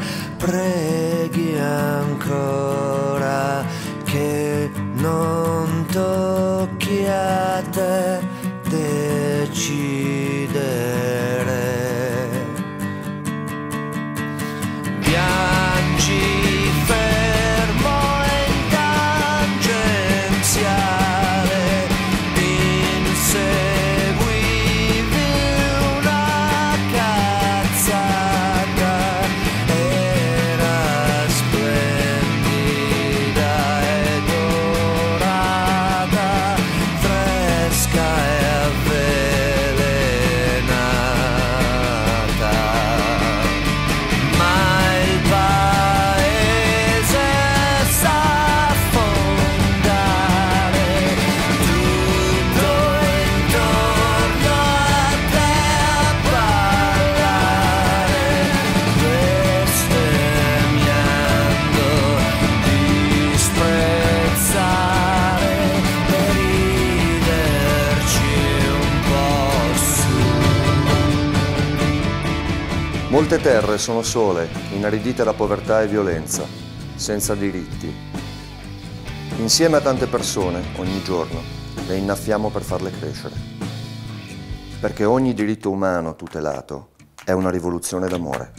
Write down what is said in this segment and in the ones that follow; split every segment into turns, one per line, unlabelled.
preghi ancora che non tocchi a te decidere. Piangi fermo in tangenziale, inseguivi una cazzata, era splendida e dorata, fresca e avvelenata. Ma il paese sa affondare, tutto intorno a te a ballare, bestemmiando, disprezzare e riderci un po' su.
Molte terre sono sole, inaridite da povertà e violenza, senza diritti. Insieme a tante persone, ogni giorno, le innaffiamo per farle crescere. Perché ogni diritto umano tutelato è una rivoluzione d'amore.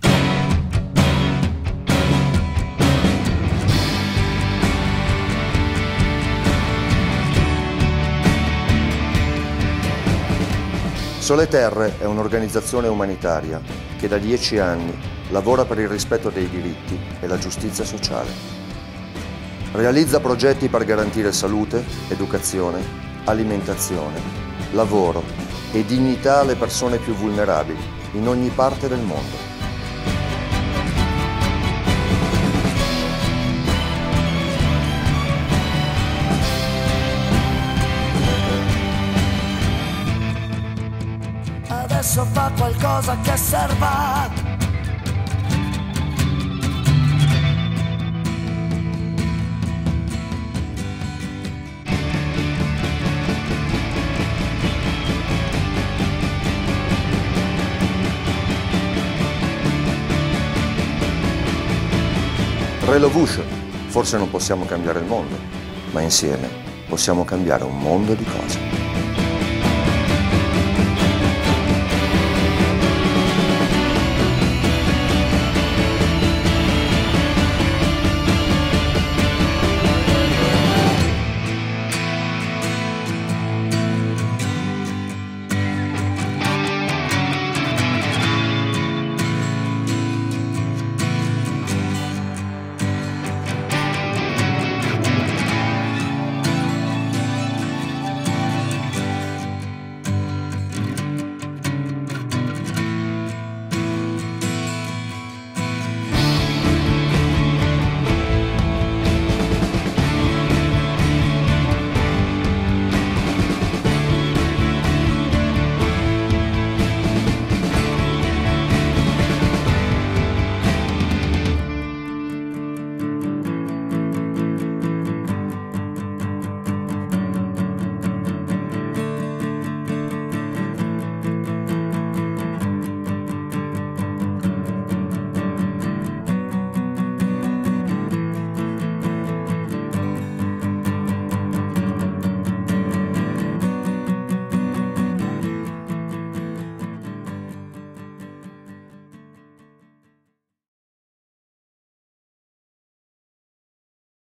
Sole Terre è un'organizzazione umanitaria che da 10 anni lavora per il rispetto dei diritti e la giustizia sociale. Realizza progetti per garantire salute, educazione, alimentazione, lavoro e dignità alle persone più vulnerabili in ogni parte del mondo.
Adesso fa qualcosa che serva.
Relovution. Forse non possiamo cambiare il mondo, ma insieme possiamo cambiare un mondo di cose.